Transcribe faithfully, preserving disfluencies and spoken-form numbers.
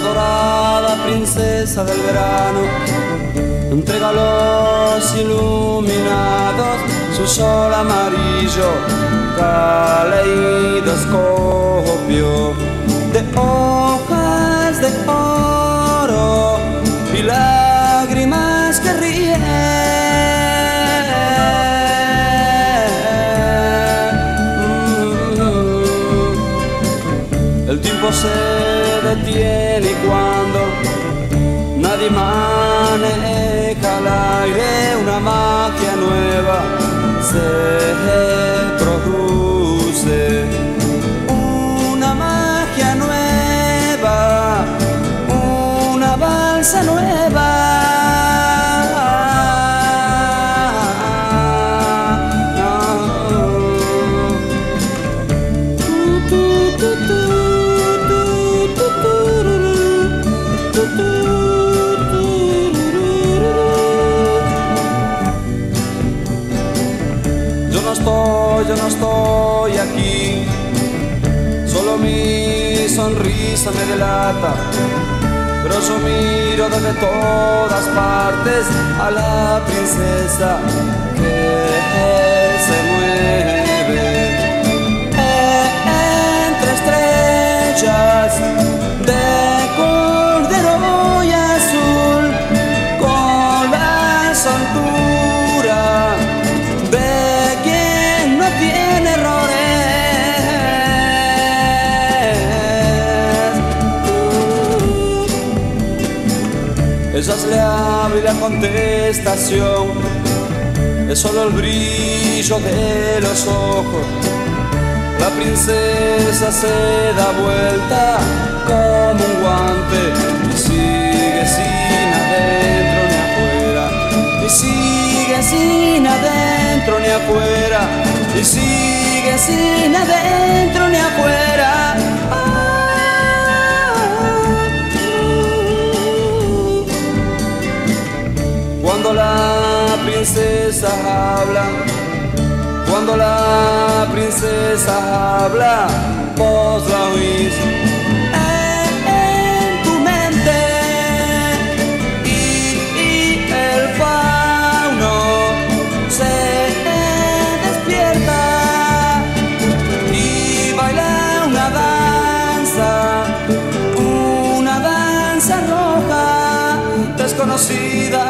dorada princesa del verano, entrega a los iluminados su sol amarillo, caleidoscopio de hojas de oro y lágrimas que ríen. El tiempo se detiene y cuando nadie maneja al aire, una magia nueva se produce. Una magia nueva, una balsa nueva. Yo no estoy, yo no estoy aquí, solo mi sonrisa me delata, pero yo miro desde todas partes a la princesa que se mueve entre estrellas de cordero y azul, con la soltura de quien no tiene errores. Ella le habla y la contestación es solo el brillo de los ojos. La princesa se da vuelta como un guante y sigue sin adentro ni afuera, y sigue sin adentro ni afuera, y sigue sin adentro ni afuera. Cuando la princesa habla, cuando la princesa habla, vos la oís en tu mente, y, y el fauno se despierta y baila una danza, una danza roja desconocida.